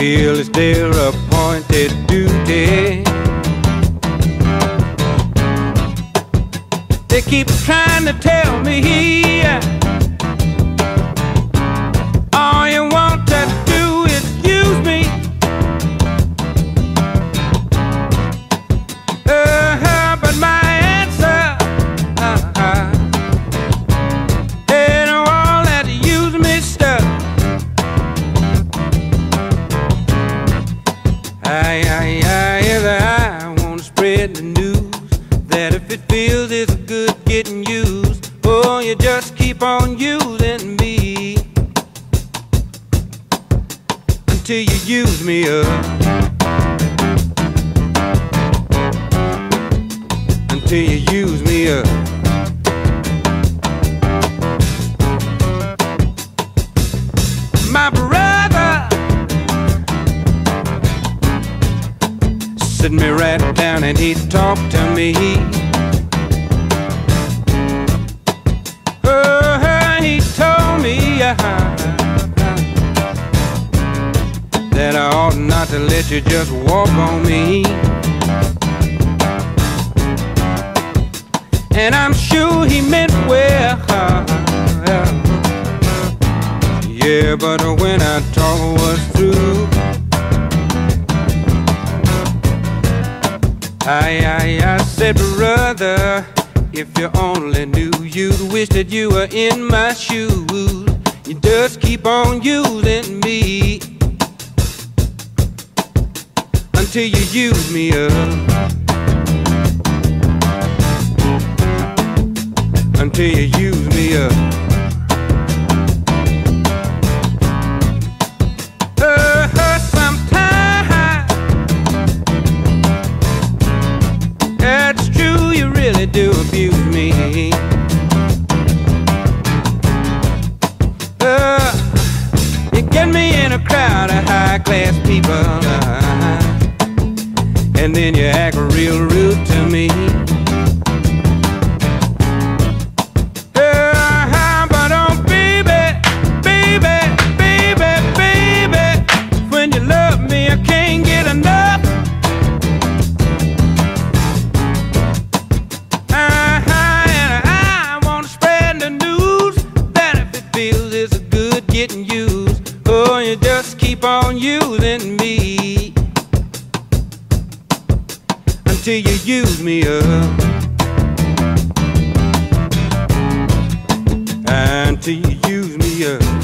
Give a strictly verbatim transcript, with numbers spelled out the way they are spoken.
feel it's their appointed duty. They keep trying to tell me all you want to do is use me. Uh, but my answer uh, uh, ain't all that use me stuff. I, I, I, yes, I want to spread the news that if it feels it's good getting used, oh, you just keep on using me until you use me up, until you use me up. My brother sit me right down and he talked to me. Oh, he told me uh, that I ought not to let you just walk on me. And I'm sure he meant well, yeah, but when our talk was through, I, I, I said, brother, if you only knew, you'd wish that you were in my shoes. You just keep on using me until you use me up, until you use me up. Uh, sometimes that's true, you really do abuse me. Uh, you get me in a crowd of high-class people, uh, and then you act real rude to me. Uh, but oh baby, baby, baby, baby, when you love me I can't get enough. Getting used, oh, you just keep on using me until you use me up, until you use me up.